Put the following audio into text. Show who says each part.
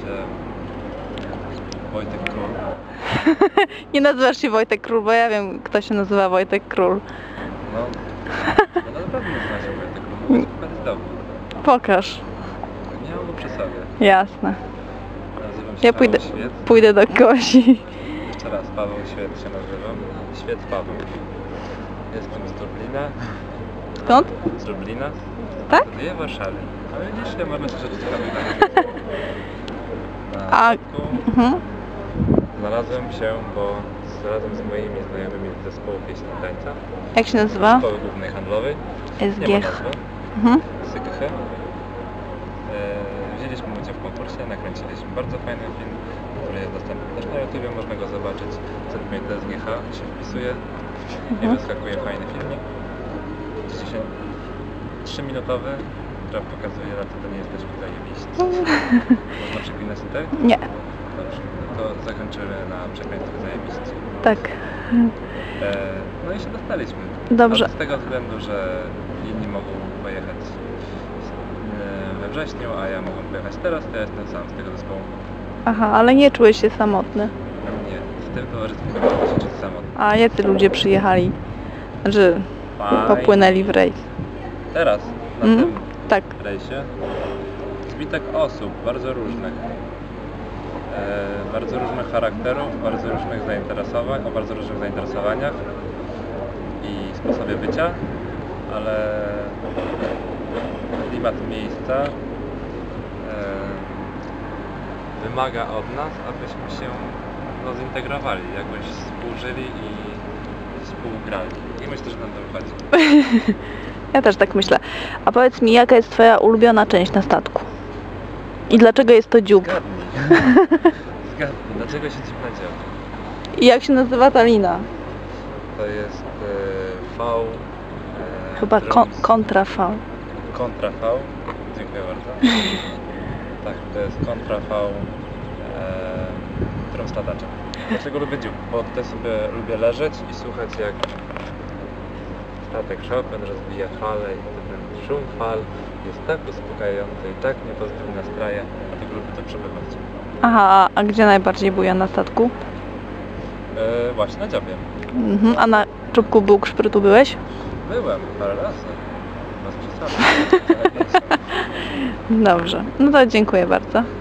Speaker 1: się Wojtek Król.
Speaker 2: Nie nazywasz się Wojtek Król, bo ja wiem, kto się nazywa Wojtek Król.
Speaker 1: No naprawdę nazywa się Wojtek Król, bo Wojtek jest dobry.
Speaker 2: Pokaż.
Speaker 1: Nie mam go przy sobie.
Speaker 2: Jasne.
Speaker 1: Nazywam się
Speaker 2: Ja
Speaker 1: Paweł Świec.
Speaker 2: pójdę do Gosi.
Speaker 1: Jeszcze raz, Paweł Świec się nazywam. Świec Paweł. Jestem z Dublina.
Speaker 2: Skąd?
Speaker 1: Z Dublina.
Speaker 2: Tak?
Speaker 1: Studiuję w Warszawie. Ale widzisz, ja mamy rzeczy ciekawe. Na
Speaker 2: A-
Speaker 1: statku
Speaker 2: Mhm.
Speaker 1: znalazłem się, bo razem z moimi znajomymi z zespołu pieśni i tańca.
Speaker 2: Jak się nazywa?
Speaker 1: Szkoły Głównej Handlowej. Nie ma
Speaker 2: SGH.
Speaker 1: nazwy.
Speaker 2: Mhm.
Speaker 1: SGH. Wzięliśmy udział w konkursie, nakręciliśmy bardzo fajny film, który jest dostępny też na YouTube, można go zobaczyć. ZMTSGH się wpisuje i wyskakuje fajny filmik. 3-minutowy, który pokazuje, dlaczego nie jesteśmy zajebiści. Można przeklinać i tak?
Speaker 2: Nie.
Speaker 1: Dobrze, no to zakończymy na przekleństwie zajebiści.
Speaker 2: Tak.
Speaker 1: No i się dostaliśmy.
Speaker 2: Dobrze.
Speaker 1: Ale z tego względu, że inni mogą pojechać we wrześniu, a ja mogę pojechać teraz, to ja jestem sam z tego zespołu.
Speaker 2: Aha, ale nie czułeś się samotny.
Speaker 1: Nie, w tym towarzystwie nie mogę się czuć samotny.
Speaker 2: A jacy ludzie przyjechali? Znaczy, popłynęli w rejs.
Speaker 1: Teraz, na
Speaker 2: Mhm.
Speaker 1: tym
Speaker 2: Tak.
Speaker 1: rejsie, zbitek osób, bardzo różnych. Bardzo różnych charakterów, bardzo różnych zainteresowań, o bardzo różnych zainteresowaniach i sposobie bycia, ale klimat miejsca wymaga od nas, abyśmy się zintegrowali, jakoś współżyli i współgrali. I myślę, że nam to wychodzi.
Speaker 2: Ja też tak myślę. A powiedz mi, jaka jest twoja ulubiona część na statku? I dlaczego jest to dziób?
Speaker 1: Zgadnij. Zgadnij, dlaczego się dziwna dzieje?
Speaker 2: I jak się nazywa ta lina?
Speaker 1: To jest V.
Speaker 2: Chyba
Speaker 1: drums.
Speaker 2: kontra V.
Speaker 1: Kontra V. Dziękuję bardzo. Tak, to jest kontra V. Drumstadaczem. Dlaczego lubię dziób? Bo tutaj sobie lubię leżeć i słuchać, jak statek Chopin rozbija fale i ten szum fal jest tak uspokajający i tak mnie pozytywnie nastraja, dlatego lubię to przebywać.
Speaker 2: Aha, a gdzie najbardziej buja na statku?
Speaker 1: Właśnie na dziobie.
Speaker 2: Mhm. A na czubku Bukszprytu byłeś?
Speaker 1: Byłem parę razy. Bez przesady.
Speaker 2: Dobrze. No to dziękuję bardzo.